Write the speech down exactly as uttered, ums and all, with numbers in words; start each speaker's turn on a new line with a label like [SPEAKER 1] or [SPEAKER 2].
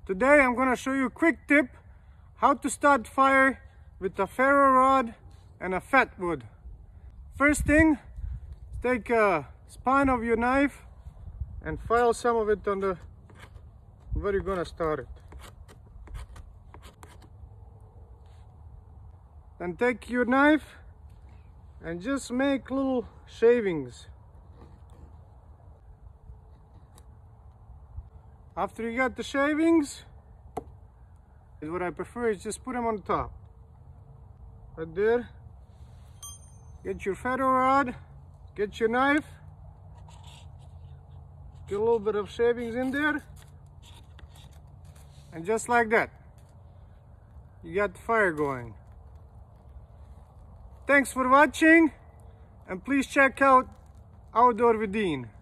[SPEAKER 1] Today I'm going to show you a quick tip how to start fire with a ferro rod and a fat wood. First thing, take a spine of your knife and file some of it on the where you're going to start it. Then take your knife and just make little shavings. After you got the shavings, what I prefer is just put them on top. Right there. Get your ferro rod, get your knife, get a little bit of shavings in there, and just like that, you got the fire going. Thanks for watching, and please check out Outdoor with Deen.